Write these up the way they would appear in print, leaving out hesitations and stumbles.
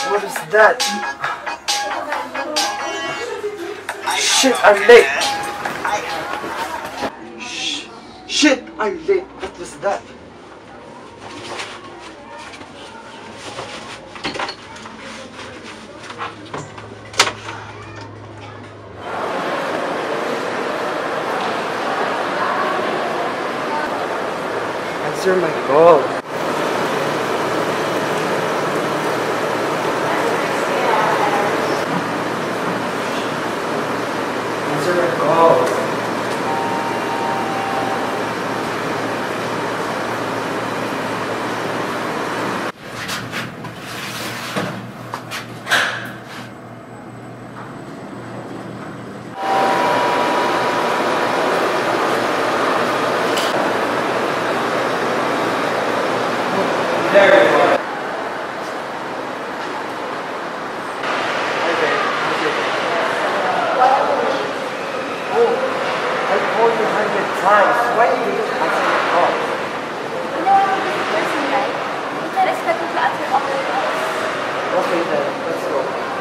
What is that? Shit, I'm late! Shit, I'm late! What was that? Answer my call. Answer my call. There you are. Okay. Oh, I called you 100 times. Why did you answer the call? You know I'm a good person, right? You can expect me to answer all your calls. Okay then, let's go.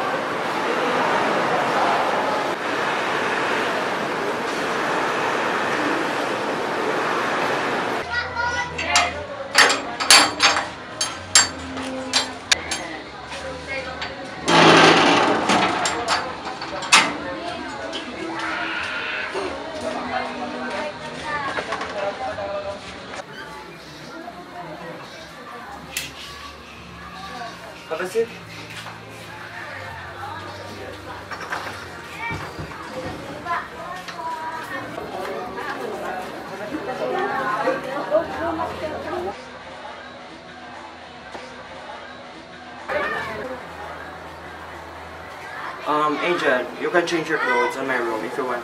Have a seat. Angel, you can change your clothes in my room if you want.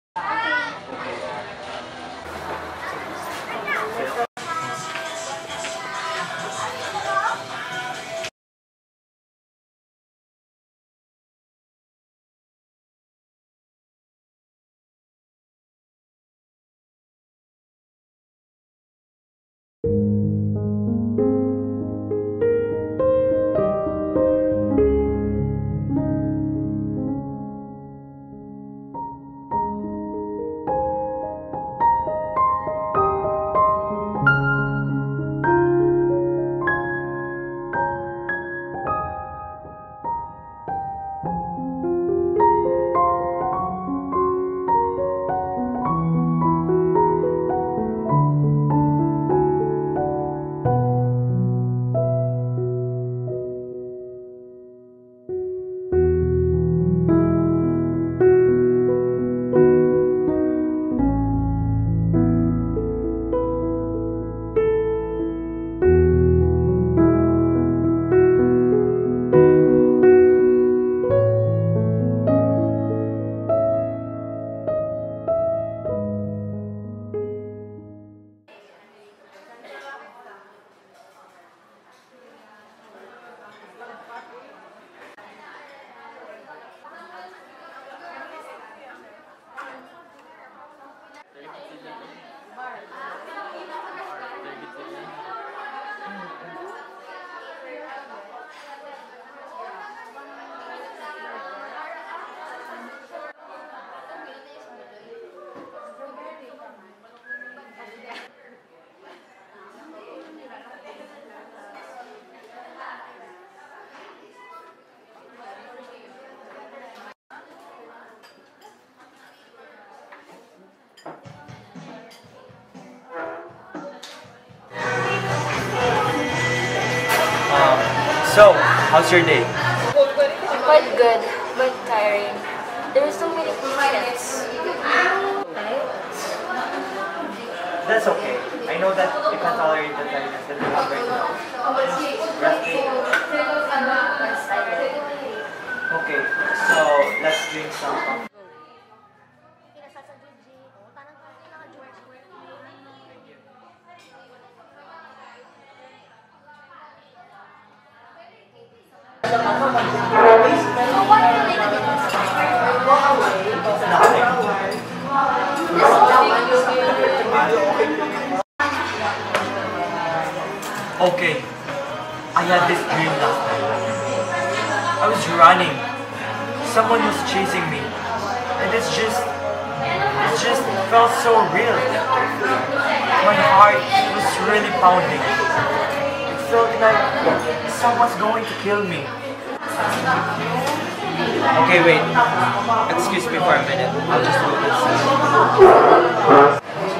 So, how's your day? Quite good, but tiring. There are so many clients. That's okay. I know that you can tolerate the tiredness that you have right now. Okay, so let's drink some coffee. Okay, I had this dream last night. I was running. Someone was chasing me. And it just felt so real. My heart was really pounding. It felt like someone's going to kill me. Okay, wait. Excuse me for a minute. I'll just do this.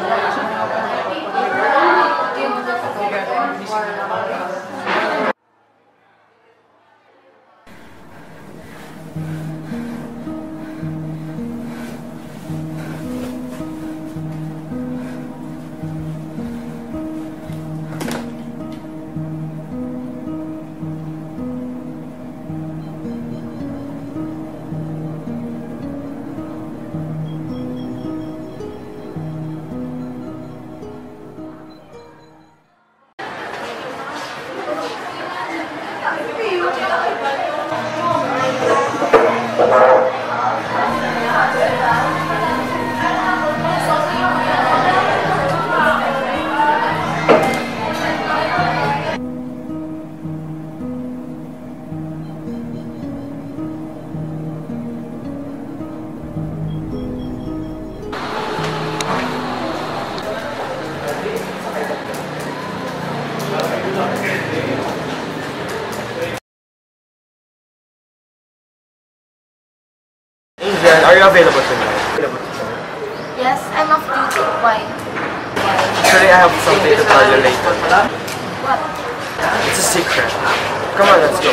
Angel, are you available tonight? Yes, I'm off duty. Why? Actually, I have something to tell you later. What? It's a secret. Come on, let's go.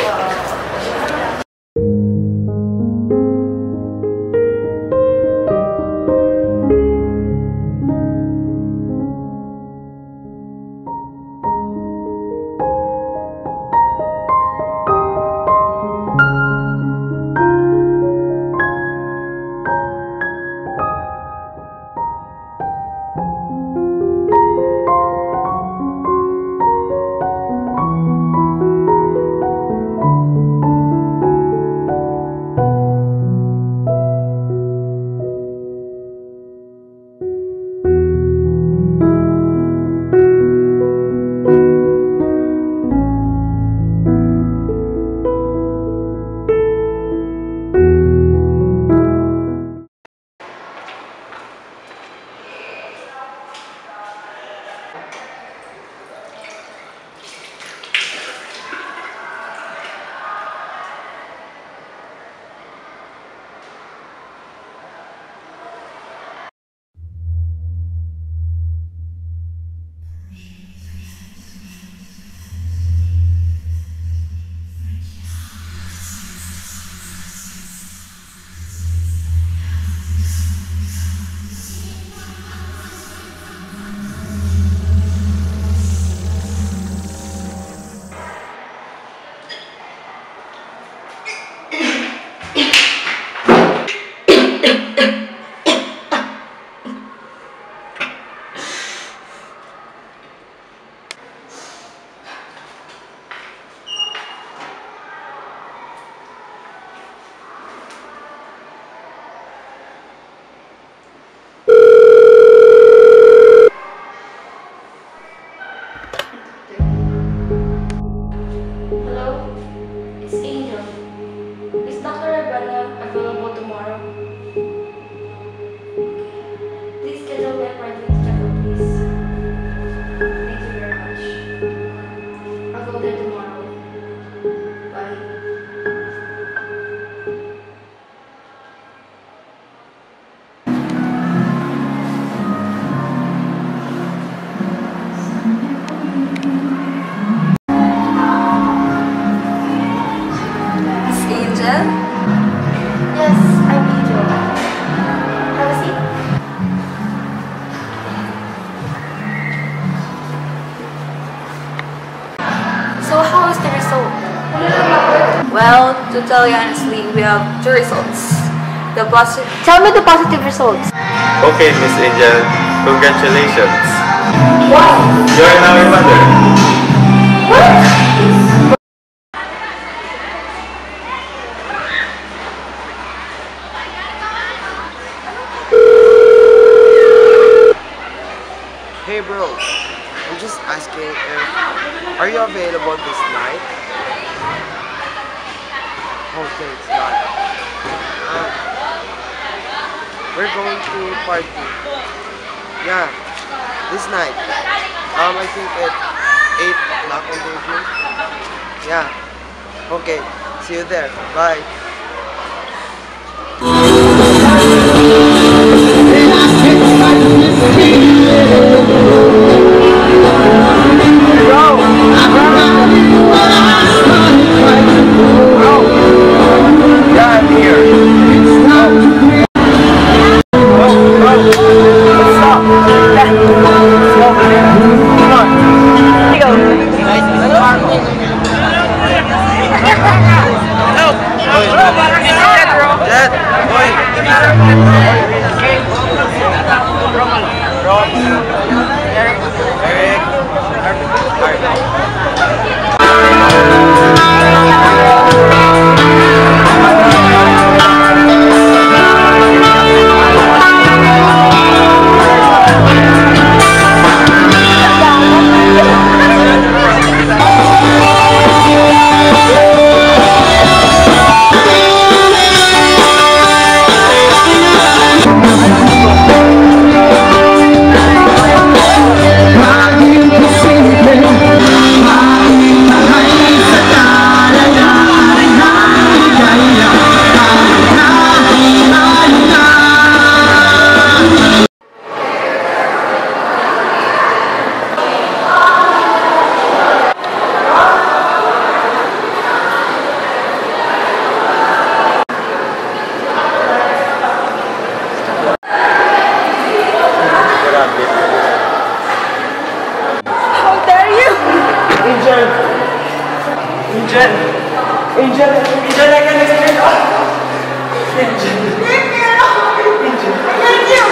Well, to tell you honestly, we have two results. Tell me the positive results. Okay, Miss Angel. Congratulations. Why? You are now a mother. What? Hey bro, I'm just asking if, are you available this night? Oh, we're going to party. Yeah, this night. I think at 8 o'clock on the evening. Yeah. Okay. See you there. Bye. Yeah, I'm here. Angel, I can explain. Angel. Leave me alone. Angel. I hate you.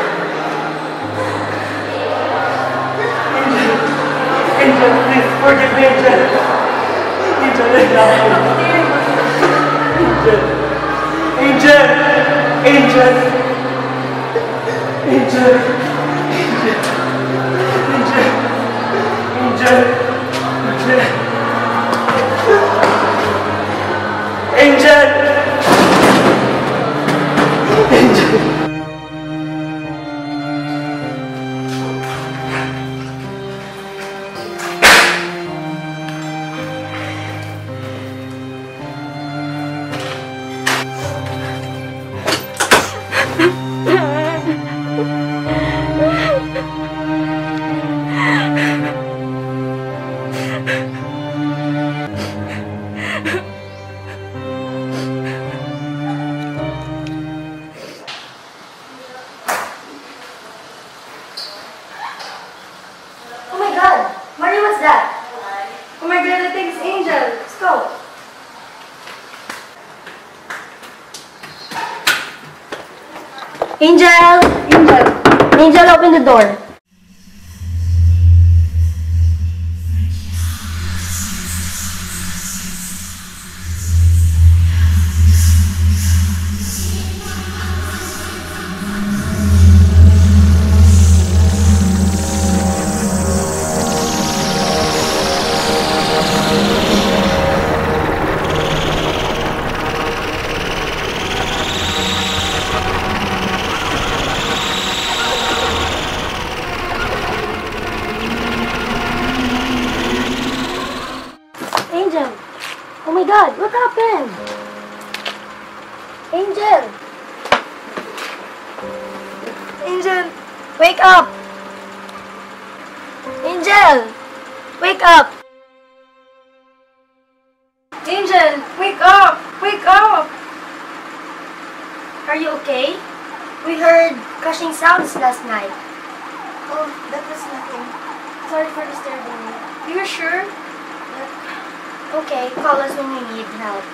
Angel, please forgive me, Angel. Angel, I love you. Angel. Angel. Angel. Angel. Angel! Oh my god, I think it's Angel. Let's go. Angel! Angel, open the door. Angel! Oh my god, what happened? Angel! Angel! Wake up! Angel! Wake up! Angel! Wake up! Wake up! Are you okay? We heard crashing sounds last night. Oh, that was nothing. Sorry for disturbing you. You're sure? Okay, call us when you need help.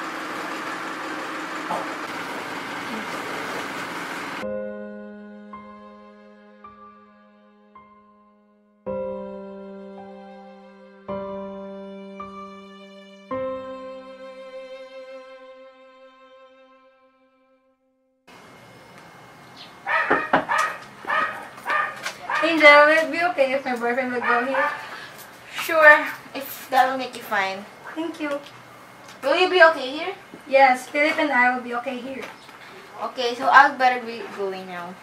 Angel, will it be okay if my boyfriend will go here? Sure, if that will make you fine. Thank you. Will you be okay here? Yes, Philip and I will be okay here. Okay, so I'll better be going now.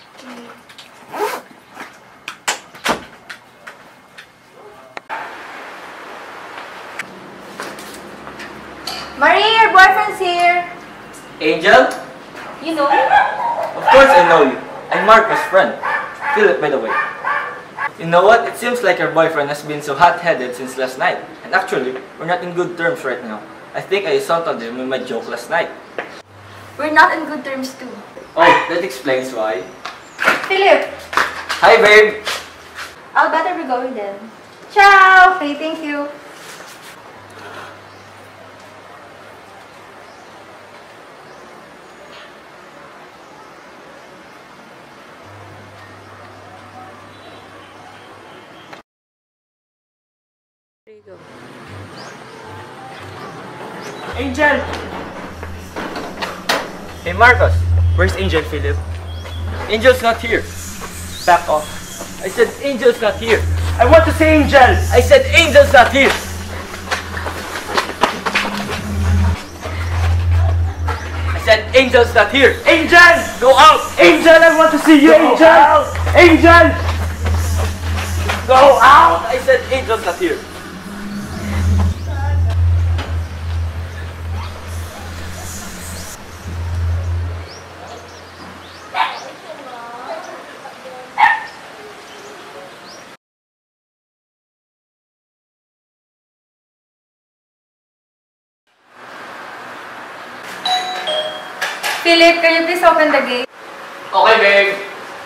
Marie, your boyfriend's here. Angel? You know? Of course I know you. I'm Marco's friend. Philip, by the way. You know what? It seems like your boyfriend has been so hot-headed since last night. And actually, we're not in good terms right now. I think I insulted him with my joke last night. We're not in good terms too. Oh, that explains why. Philip, Hi, babe! I'll better be going then. Ciao! Okay, thank you. Angel! Hey, Marcos! Where's Angel, Philip? Angel's not here. Back off. I said Angel's not here. I want to see Angel! I said Angel's not here! I said Angel's not here! Angel! Go out! Angel, I want to see you, Go Angel! out. Angel! Go out! I said Angel's not here! Philip, can you please open the gate? Okay, babe.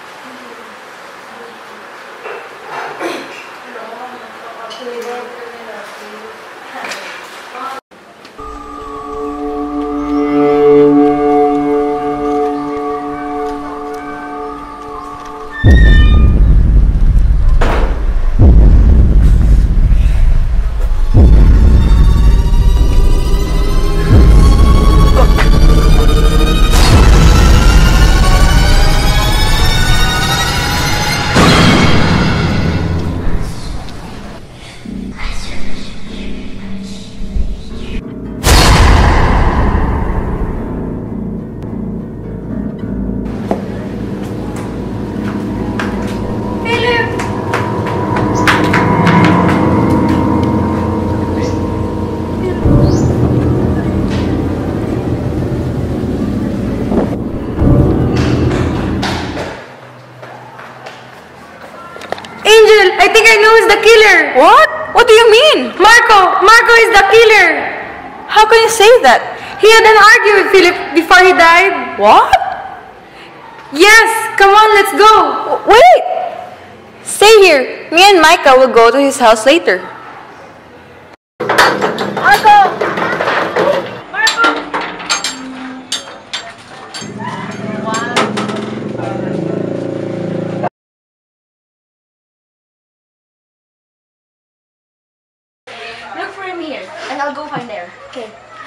I think I know who's the killer. What? What do you mean? Marco is the killer. How can you say that? He had an argument with Philip before he died. What? Yes, come on, let's go. Wait! Stay here. Me and Micah will go to his house later. Marco! Look for him here, and I'll go find there. Okay.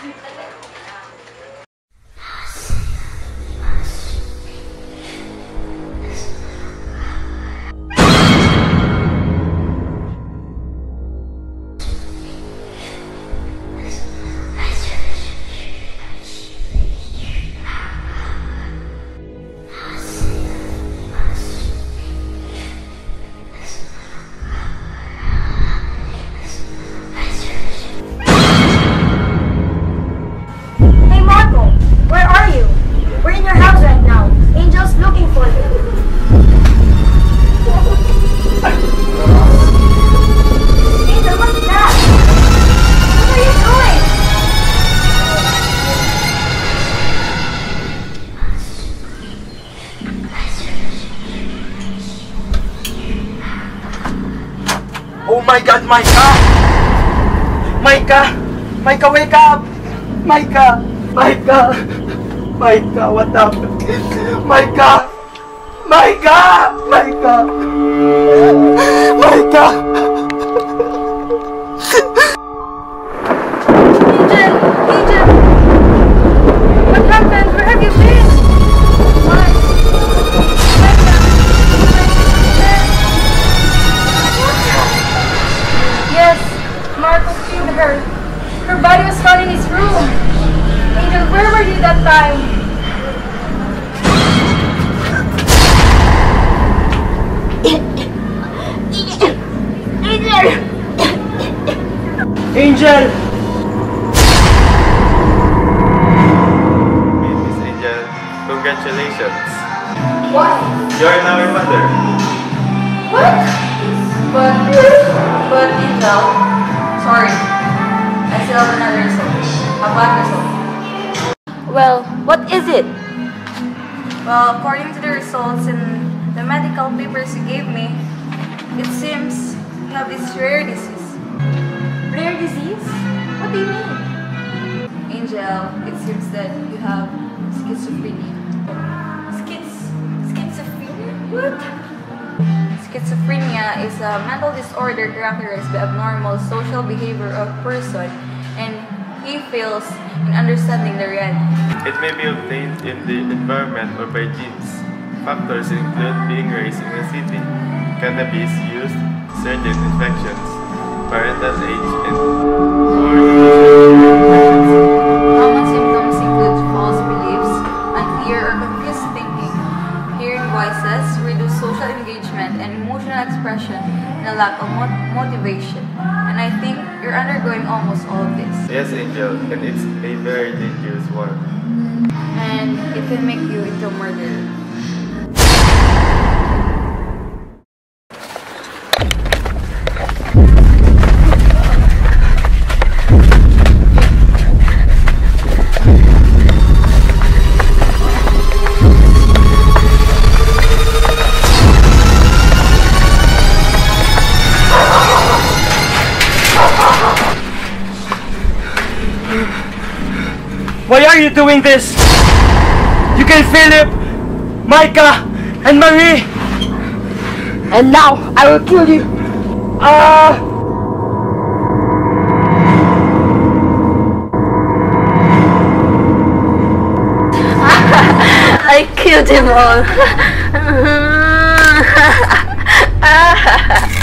Hey Marco, where are you? We're in your house right now. Angel's looking for you. Angel, what's that? What are you doing? Oh my God, Micah! Micah! Micah, wake up! Micah! Micah! Micah, what happened? Micah! Micah! Micah! Micah! Angel! What happened? Where have you been? Why? Yes, Marco killed her. Her body was found in his room. Angel, where were you that time? Angel! Miss Angel, congratulations. Why? You are now a mother. What? But Angel, sorry. I still have another result. A bad result. Well, what is it? Well, according to the results in the medical papers you gave me, it seems you have this rare disease. Rare disease? What do you mean? Angel, it seems that you have schizophrenia. Schizophrenia? What? Schizophrenia is a mental disorder characterized by abnormal social behavior of a person, and he fails in understanding the reality. It may be obtained in the environment or by genes. Factors include being raised in a city, cannabis use, certain infections, parental age, and or Common symptoms include false beliefs, unclear or confused thinking, hearing voices, reduced social engagement and emotional expression, and a lack of motivation. And I think you're undergoing almost all of this. Yes, Angel, and it's a very dangerous one. And it can make you into a murderer. Why are you doing this? You killed Philip, Micah, and Marie! And now, I will kill you! I killed them all!